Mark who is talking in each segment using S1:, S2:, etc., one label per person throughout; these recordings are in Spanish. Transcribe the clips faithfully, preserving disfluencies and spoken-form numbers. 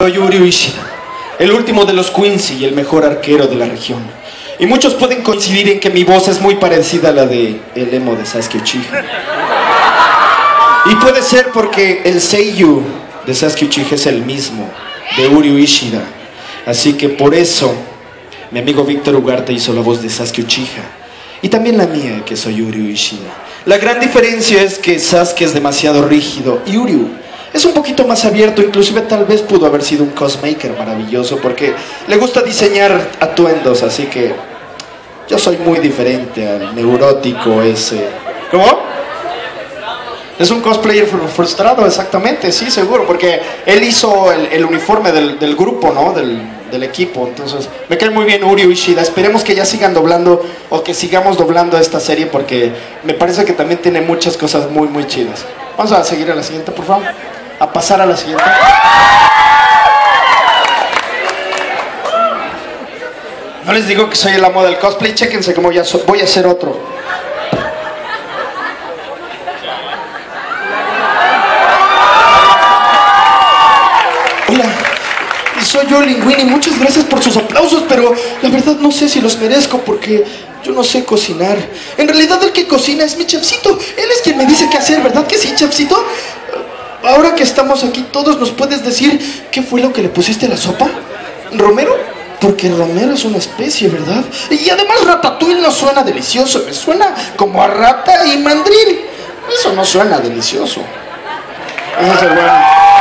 S1: Soy Uri Ueshida, el último de los Quincy y el mejor arquero de la región. Y muchos pueden coincidir en que mi voz es muy parecida a la de el emo de Sasuke Uchiha. Y puede ser porque el seiyuu de Sasuke Uchiha es el mismo, de Uri Ueshida. Así que por eso, mi amigo Víctor Ugarte hizo la voz de Sasuke Uchiha. Y también la mía, que soy Uri Ueshida. La gran diferencia es que Sasuke es demasiado rígido y Uri es un poquito más abierto, inclusive tal vez pudo haber sido un cosmaker maravilloso porque le gusta diseñar atuendos, así que yo soy muy diferente al neurótico ese. ¿Cómo? Es un cosplayer frustrado, exactamente, sí, seguro, porque él hizo el, el uniforme del, del grupo, ¿no? Del, del equipo, entonces me cae muy bien Uri Ueshida. Esperemos que ya sigan doblando o que sigamos doblando esta serie porque me parece que también tiene muchas cosas muy, muy chidas. Vamos a seguir a la siguiente, por favor. A pasar a la siguiente. No les digo que soy el amo del cosplay, chéquense como ya so voy a hacer otro. Hola, soy yo, Linguini, muchas gracias por sus aplausos, pero la verdad no sé si los merezco porque yo no sé cocinar. En realidad el que cocina es mi chefcito, él es quien me dice qué hacer, ¿verdad que sí, chefcito? Ahora que estamos aquí todos, ¿nos puedes decir qué fue lo que le pusiste a la sopa? ¿Romero? Porque romero es una especie, ¿verdad? Y además ratatouille no suena delicioso, me suena como a rata y mandril. Eso no suena delicioso. Ese es el bueno.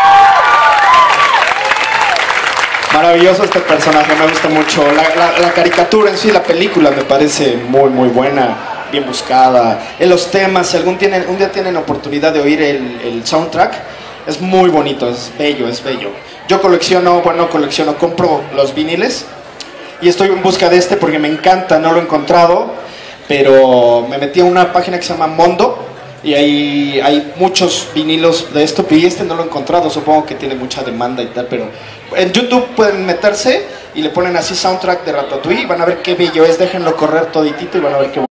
S1: Maravilloso este personaje, me gusta mucho. La, la, la caricatura en sí, la película me parece muy, muy buena. Bien buscada, en los temas, si algún tienen, un día tienen oportunidad de oír el, el soundtrack, es muy bonito, es bello, es bello. Yo colecciono, bueno, colecciono, compro los viniles y estoy en busca de este porque me encanta, no lo he encontrado, pero me metí a una página que se llama Mondo y ahí hay muchos vinilos de esto, y este no lo he encontrado, supongo que tiene mucha demanda y tal, pero en YouTube pueden meterse y le ponen así soundtrack de Ratatouille y van a ver qué bello es, déjenlo correr toditito y van a ver qué